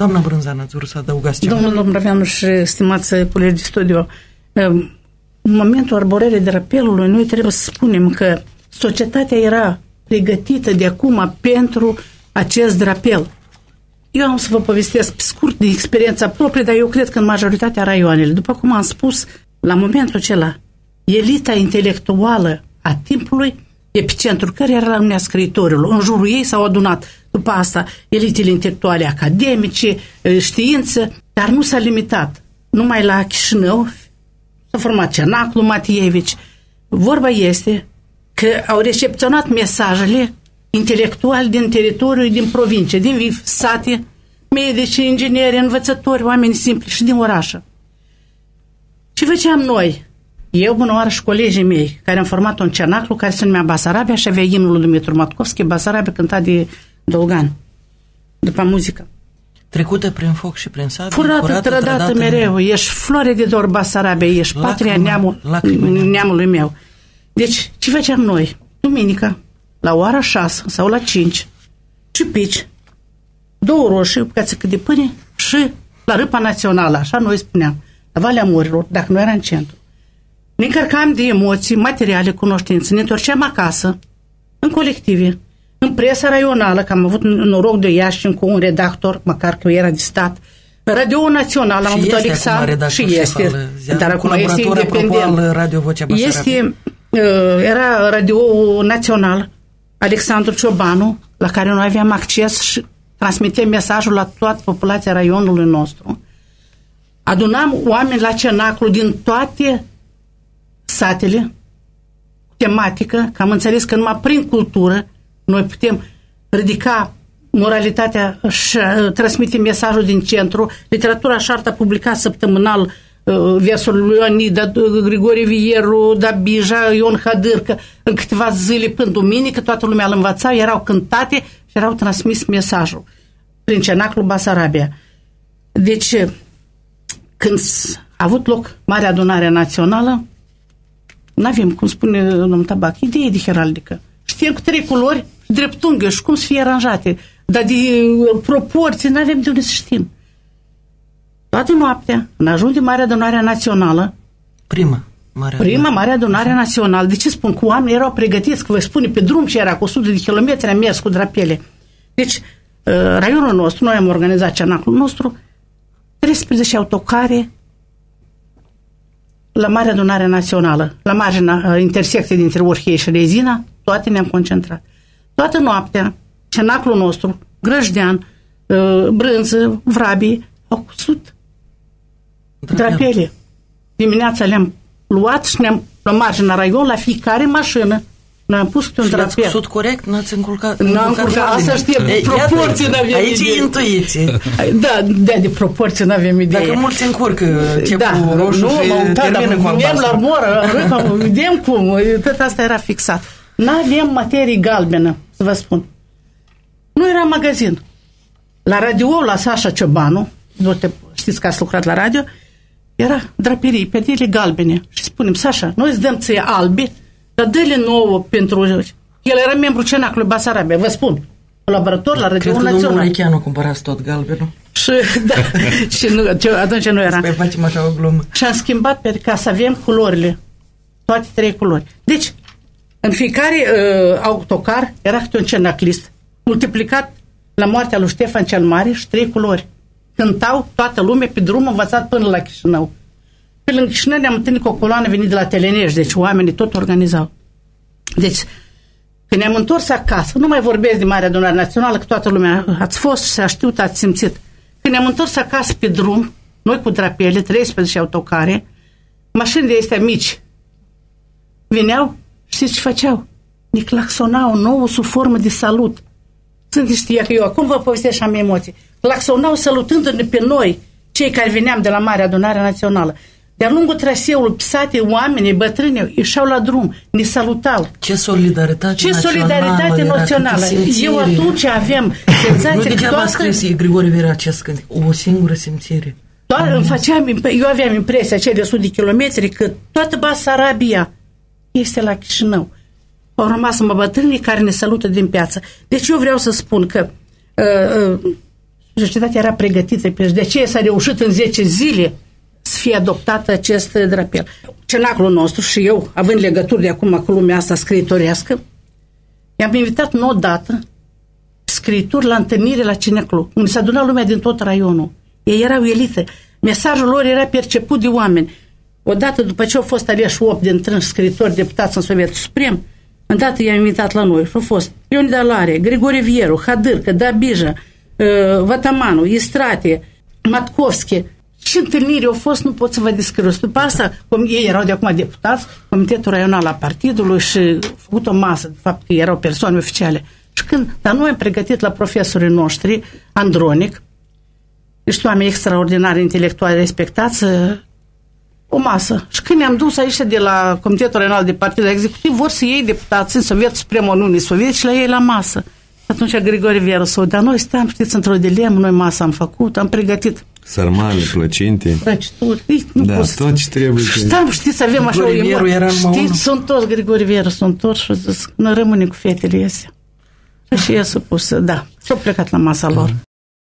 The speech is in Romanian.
Doamna Brânzan, ați vrut să adăugați ceva? Domnul Brăveanu și stimați colegi de studiu, în momentul arborării drapelului, noi trebuie să spunem că societatea era pregătită de acum pentru acest drapel. Eu am să vă povestesc pe scurt de experiența proprie, dar eu cred că în majoritatea raioanele, după cum am spus, la momentul acela, elita intelectuală a timpului, epicentrul care era la Uniunea Scriitorilor. În jurul ei s-au adunat după asta elitele intelectuale academice, știință, dar nu s-a limitat. Numai la Chișinău s-a format Cenaclu Matievici. Vorba este că au recepționat mesajele intelectuali din teritoriu, din provincie, din sate, medici, ingineri, învățători, oameni simpli și din orașă. Ce făceam noi? Eu, bună oară, și colegii mei, care am format un cenaclu care se numea Basarabia și avea imnul lui Dumitru Matkovski, Basarabia cântat de Dolgan, după muzică. Trecută prin foc și prin sabie, furată, trădată mereu, ești floare de dor Basarabia, ești patria neamului meu. Deci, ce făceam noi? Duminica, la ora 6 sau la 5, ciupici, 2 roșii, bucățică de pâine și la Râpa Națională, așa noi spuneam, la Valea Morilor, dacă nu era în centru. Ne încărcam de emoții, materiale, cunoștințe, ne întorceam acasă, în colective, în presa raională, că am avut noroc de Iași cu un redactor, măcar că era de stat, Radio Național, am avut Alexandru, și este, dar acum este independent. Radio Vocea Basarabia. Era Radio Național, Alexandru Ciobanu, la care noi aveam acces și transmitem mesajul la toată populația raionului nostru. Adunam oameni la cenaclu din toate satele, tematică, că am înțeles că numai prin cultură noi putem ridica moralitatea și transmite mesajul din centru. Literatura șartă a publicat săptămânal versul lui Ionida, Grigore Vieru, Dabija, Ion Hadârcă, în câteva zile până duminică, toată lumea îl învăța, erau cântate și erau transmis mesajul prin cenaclul Basarabia. Deci, când a avut loc Marea Adunare Națională, n-avem, cum spune domnul Tabac, idee de heraldică. Știm cu 3 culori, dreptunghi și cum să fie aranjate, dar de proporții n-avem de unde să știm. Toată noaptea, în ajung de Marea Adunare Națională, Prima Mare Adunare Națională, de ce spun? Cu oamenii erau pregătiți, că vă spune pe drum ce era, cu 100 de kilometri am mers cu drapele. Deci, raionul nostru, noi am organizat cenaclul nostru, 13 autocare la Marea Adunare Națională, la marginea intersecției dintre Orhei și Rezina, toate ne-am concentrat. Toată noaptea, cenaclul nostru, Grăjdean, Brânză, Vrabii, au cusut drapele. Dimineața le-am luat și ne-am, la marginea raion, la fiecare mașină, ne-am pus câte un drapel. Și le-ați cusut corect? N-ați încurcat? N-am încurcat, asta știm, proporții n-avem aici idee. Aici e intuiție. Da, de proporții n-avem idee. Dacă mulți încurcă cu roșu și termină cu albastru. La armoră, vedem cum, tot asta era fixat. N-avem materie galbenă, să vă spun. Nu era magazin. La radio, la Sașa Ciobanu, știți că ați lucrat la radio, era draperii, pedele galbene. Și spunem, Sașa, noi îți dăm ție albi, dar dă-le nouă pentru... El era membru cenaclului Basarabia, vă spun, colaborator la Radio Național. Cred că domnul Recheanu cumpărați tot galbenul. Și, da, și nu, atunci nu era. Facem așa o glumă. Și am schimbat ca să avem culorile, toate 3 culori. Deci, în fiecare autocar era câte un cenaclist, multiplicat la moartea lui Ștefan cel Mare și 3 culori. Cântau toată lumea pe drum învățat până la Chișinău. Pe lângă Chișinău ne-am întâlnit cu o coloană venit de la Telenești, deci oamenii tot organizau. Deci, când ne-am întors acasă, nu mai vorbesc de Marea Adunare Națională, că toată lumea ați fost și a știut, ați simțit. Când ne-am întors acasă pe drum, noi cu drapele, 13 autocare, mașini de astea mici, veneau, știți ce făceau? Ne claxonau nouă sub formă de salut. Sunt știa că eu acum vă povestesc și am emoții. Claxonau salutându-ne pe noi, cei care veneam de la Marea Adunare Națională. De-a lungul traseului, sate, oamenii, bătrâni, ieșeau la drum, ne salutau. Ce solidaritate națională! Eu atunci aveam senzația că degeaba a scris Grigore Vieru acest cânt, o singură simțire. Eu aveam impresia, cei de 100 de kilometri, că toată Basarabia este la Chișinău. Au rămas bătrânii care ne salută din piață. Deci eu vreau să spun că societatea era pregătită, de aceea s-a reușit în 10 zile să fie adoptat acest drapel. Cenaclul nostru și eu, având legături de acum cu lumea asta scriitorească, i-am invitat odată scriitori la întâlnire la Cineclu, unde s-a adunat lumea din tot raionul. Ei erau elită. Mesajul lor era perceput de oameni. Odată după ce au fost aleși 8 dintre scriitori deputați în Sovietul Suprem, îndată i-am invitat la noi și au fost Leonid Alare, Grigore Vieru, Hadârcă, Dabija, Vatamanu, Istrate, Matkovski. Și întâlniri au fost, nu pot să vă descriu. După asta, cum ei erau de acum deputați, Comitetul Raional al Partidului și au făcut o masă, de fapt că erau persoane oficiale. Și dar noi am pregătit la profesorii noștri, Andronic, niște oameni extraordinari, intelectuali, respectați, o masă. Și când ne-am dus aici de la Comitetul Raional de Partid Executiv, vor să iei deputați în Sovietul Suprem, Uniunii Sovietice și la ei la masă. Atunci Grigore Vieru s-o, dar noi stăm, știți, într-o dilemă, noi masă am făcut, am pregătit sarmale, plăcinte. Răcituri. Da, tot ce trebuie. Stăm, știți, avem așa o emoție. Știți, sunt toți Grigore Vieru, sunt toți și zis, noi rămânem cu fetele astea. Și e supusă, da. Și-au plecat la masa lor.